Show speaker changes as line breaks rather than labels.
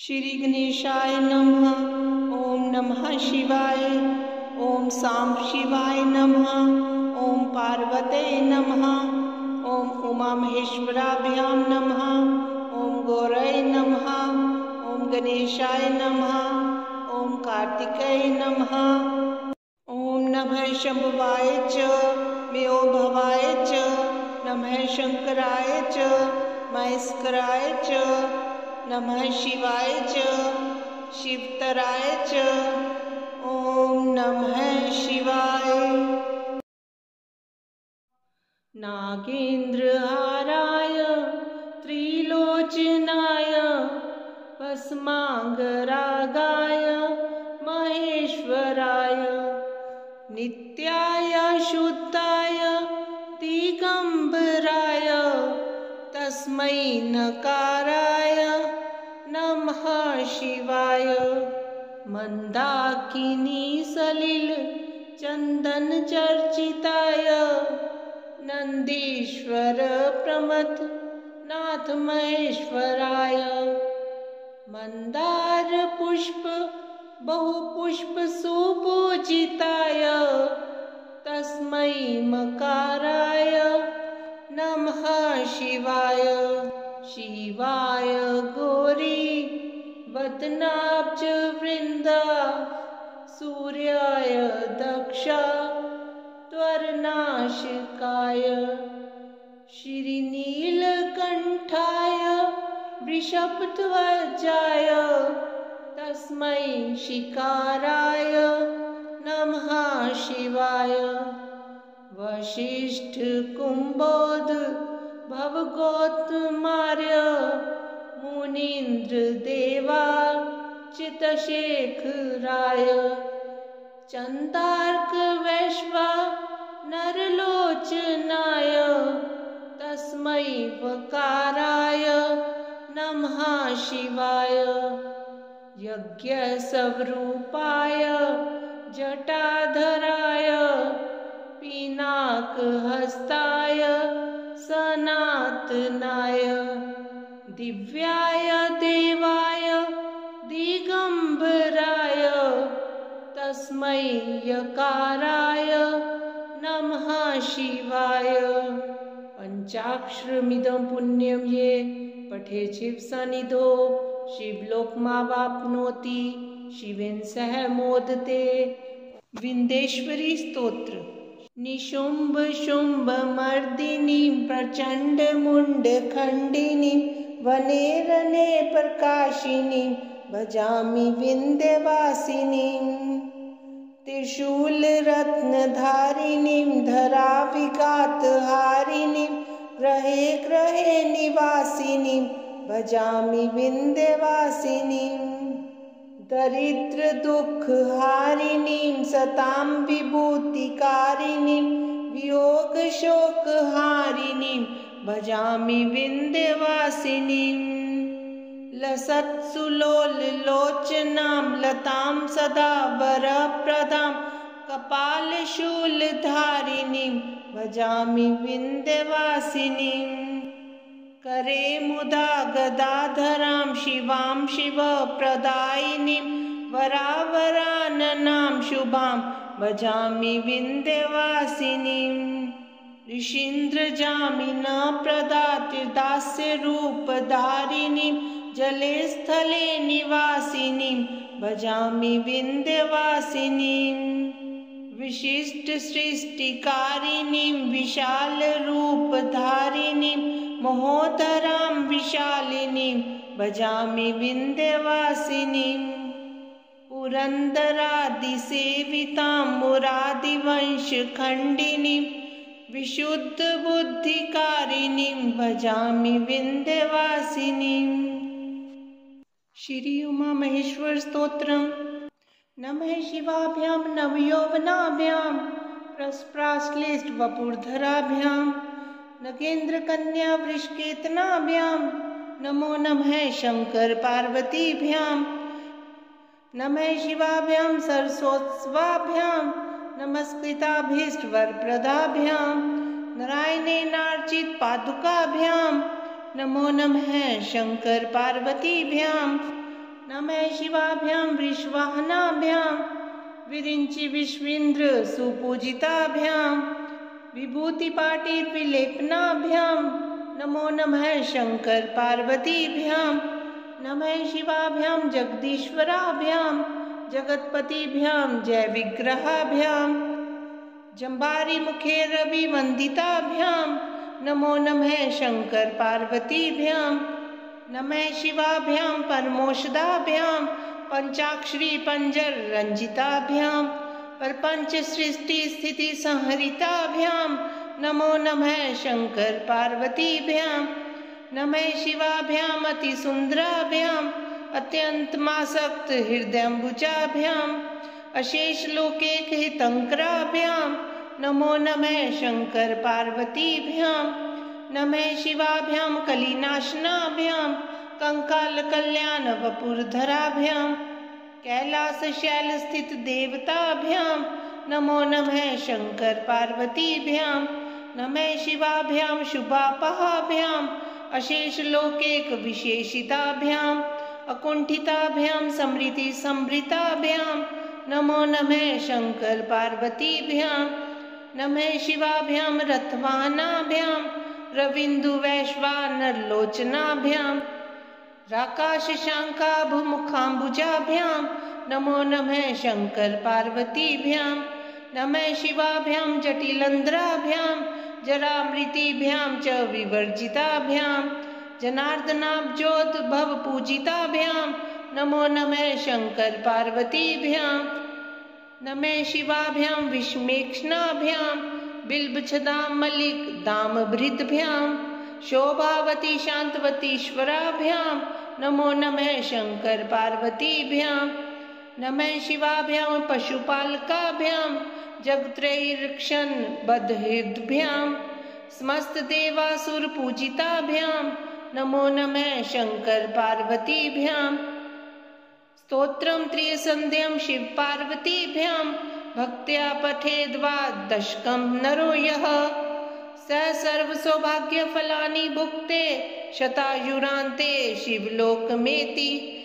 श्री गणेशाय नमः। ओम नमः शिवाय। ओम सांब शिवाय नमः। ओम पार्वते नमः। ओम उमा महेश्वराभ्यां नमः। ओम गौरय नमः। ओम गणेशाय नमः। ओम कार्तिकेय नमः। ओम नमः शंभवाय च मयो भवाय च नमः शंकराय च महेश्वराय च नमः शिवाय च शिवतराय च। ओम नमः शिवाय। नागेन्द्रहाराय त्रिलोचनाय भस्मांगरागाय महेश्वराय नित्याय शुद्धाय दिगंबराय तस्मै नकाराय नमः शिवाय। मंदाकिनी सलिल चंदन चर्चिताय नंदीश्वर प्रमथ नाथ महेश्वराय मंदार पुष्प बहुपुष्प सुपूजिताय तस्मै मकाराय नमः शिवाय। शिवाय गौरी वदनाब्ज वृंदा सूर्याय दक्षा त्वरनाशिकाय श्रीनीलकंठाय वृषभध्वजाय तस्मै शिकाराय नमः शिवाय। वशिष्ठ कुंभोद भवगोत्मार्य मुनीन्द्र देवा चितशेखराय चंदार्क वैश्वा नरलोचनाय तस्मै वकाराय नमः शिवाय। यज्ञस्वरूपाय जटाधराय पिनाकहस्ताय सनातनाय दिव्याय देवाय दिगंबराय तस्मै यकाराय नमः शिवाय। पंचाक्षरमिदं पुण्यं ये पठेच्छिव सनिधो शिवलोकमावाप्नोति शिवेन सह मोदते। विंदेश्वरी स्तोत्र। निशुंभ शुंभ मर्दिनीं प्रचंड मुंड खंडिनीं वने रणे प्रकाशिनीं भजामि विंध्यवासिनीं। त्रिशूल रत्नधारिणीं धराविघातहारिणीं ग्रहे ग्रहे निवासिनीं भजामि विंध्यवासिनीं। दरिद्र दुख हारिणीं सतां विभूतिकारिणीं वियोग शोक हारिणीं भजामि विंध्यवासिनीं। लसत्सुलोल लोचनां लतां सदा वरप्रदां कपालशूलधारिणीं भजामि विंध्यवासिनीं। करे मुदा गदाधरां शिवां शिवप्रदायिनीं वरावराननां शुभां भजामि विंध्यवासिनीं। ऋषीन्द्रजामिनप्रदाति दास्यरूपधारिणीं जले स्थले निवासिनीं भजामि विंध्यवासिनीं। विशिष्ट सृष्टिकारिणीं विशालरूपधारिणीं महोदरां विशालिनीं भजामि विंध्यवासिनीं। पुरन्दरादिसेवितां मुरादिवंशखण्डिनीं विशुद्धबुद्धिकारिणीं भजामि विंध्यवासिनीं। श्री उमा महेश्वर स्तोत्रम्। नमः शिवाभ्यां नवयौवनाभ्यां प्रस्प्राश्लेष्ट वपुर्धराभ्यां नगेन्द्रकन्या वृषकेतनाभ्यां नमो नमः शंकर पार्वतीभ्यां। नमः शिवाभ्यां सरस्वत्स्वाभ्यां नमस्कृताभीष्टवरप्रदाभ्यां नारायणेनार्चित पादुकाभ्यां नमो नमः शंकर पार्वतीभ्यां। नमः शिवाभ्यां वृषवाहनाभ्यां विरिञ्चि विश्वेन्द्र सुपूजिताभ्यां विभूतिपाटिर्विलेपनाभ्यां नमो नमः शंकर पार्वतीभ्यां नमः शिवाभ्यां जगदीश्वराभ्यां जगत्पतिभ्यां जय विग्रहाभ्यां जम्बारी मुखे रवि वंदिताभ्यां नमो नमः शंकर पार्वतीभ्यां नमः शिवाभ्यां परमोषदाभ्यां पंचाक्षरी पंजर रंजिताभ्यां प्रपंच सृष्टि स्थिति संहरिताभ्यां नमो नमः शंकर पार्वतीभ्यां नमः शिवाभ्यां अतिसुंदराभ्यां अत्यंतमासक्त हृदयंबुजाभ्यां अशेष लोकैक हितंकराभ्यां नमो नमः शंकर पार्वतीभ्यां नमः शिवाभ्यां कलिनाशनाभ्यां कंकाल कल्याण वपुर्धराभ्यां कैलास शैल स्थित देवताभ्यां नमो नमः शंकर पार्वतीभ्यां नमः शिवाभ्यां शुभापहाभ्यां अशेष लोकैक विशेषिताभ्यां अकुंठिताभ्यां समृद्धि समृताभ्यां नमो नमः शंकर पार्वतीभ्यां नमः शिवाभ्यां रथवाहनाभ्यां रविंदु वैश्वानरलोचनाभ्यां राकाश शांकाभुमुखाम्बुजाभ्यां नमो नमः शंकर पार्वतीभ्यां नमः शिवाभ्यां जटिलंध्राभ्यां जरामृतिभ्यां च विवर्जिताभ्यां जनार्दनाब्जोद्भव पूजिताभ्यां नमो नमः शंकर पार्वतीभ्यां नमः शिवाभ्यां विष्मेक्षणाभ्यां बिल्बछदां मलिक दामभृद्भ्यां शोभावती शांतवतीश्वराभ्यां नमो नमः शंकर पार्वतीभ्यां नमः शिवाभ्यां पशुपालकाभ्यां जगत्रयीरक्षण बद्धहृद्भ्यां समस्त देवासुर पूजिताभ्यां नमो नमः शंकर पार्वतीभ्यां स्तोत्रं त्रिसन्ध्यं शिव पार्वतीभ्यां भक्त्या पठेद्वा दशकं नरो यः स सर्वसौभाग्यफलानि भुक्ते शतायुरान्ते शिवलोकमेति